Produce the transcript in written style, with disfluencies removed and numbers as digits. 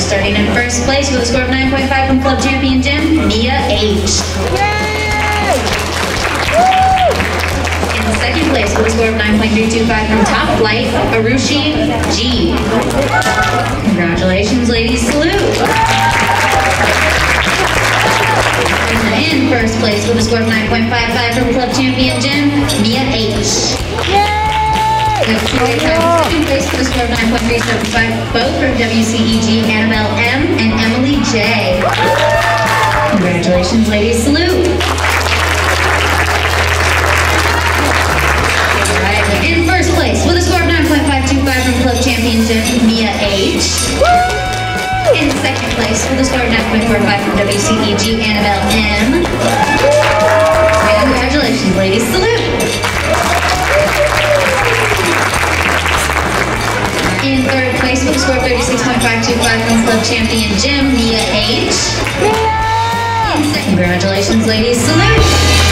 Starting in first place with a score of 9.5 from Club Champion Gym, Mia H. In second place with a score of 9.325 from Top Flight, Arushi G. Congratulations, ladies. Salute. And in first place with a score of 9.55 from Club Champion Gym, Mia H. We have two second place with a score of 9.375, both from WCEG, Annabelle M. and Emily J. Congratulations, ladies. Salute. Alright, in first place with a score of 9.525 from Club Champion Gym, Mia H. In second place with a score of 9.45 from WCEG, Annabelle M. And congratulations, ladies. Salute. In third place with a score of 36.525 from Club Champion Gym, Mia H. Congratulations, ladies. Salute.